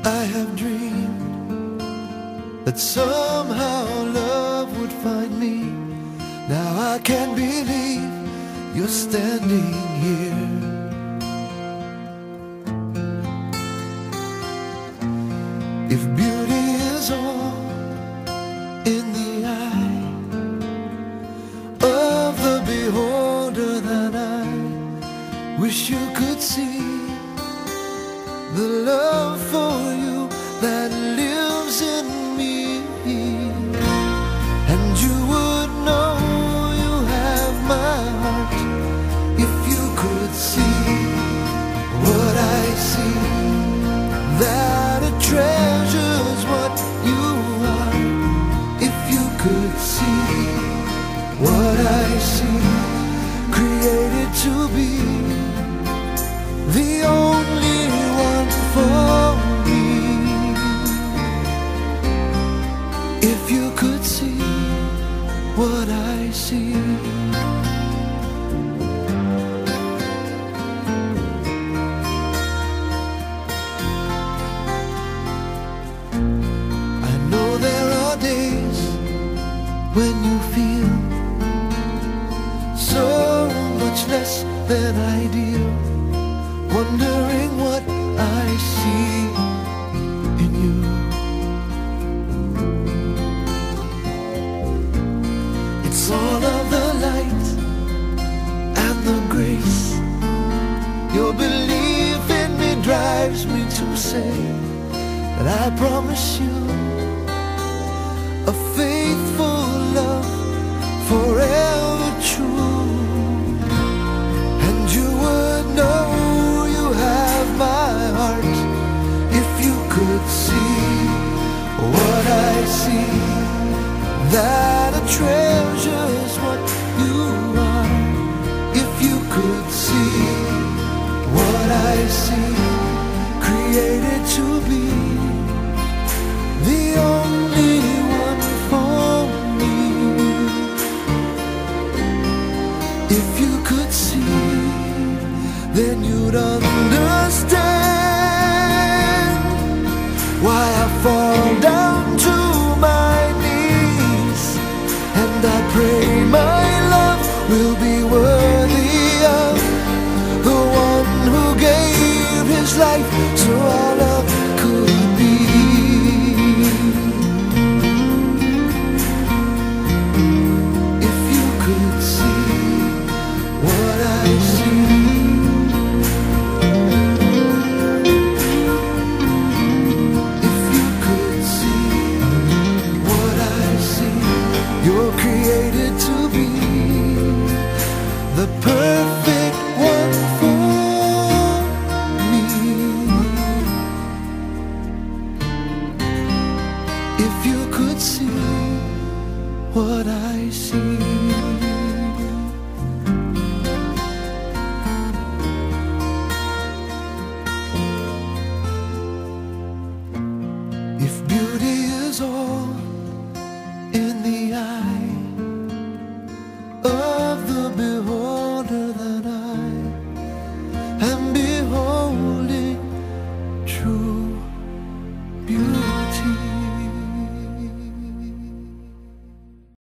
I have dreamed that somehow love would find me. Now I can't believe you're standing here. If beauty is all in the eye of the beholder, then I wish you could see the love for you that lives in me. And you would know you have my heart if you could see what I see, that it treasures what you are. If you could see what I see, created to be the only one for me. If you could see what I see. I know there are days when you feel so much less than ideal, wondering what I see in you. It's all of the light and the grace. Your belief in me drives me to say that I promise you a faithful love, forever true. And you would know you have my heart if you could see what I see, that it treasures what you are. If you could see what I see, created to be the only one for me. If you could see, then you'd understand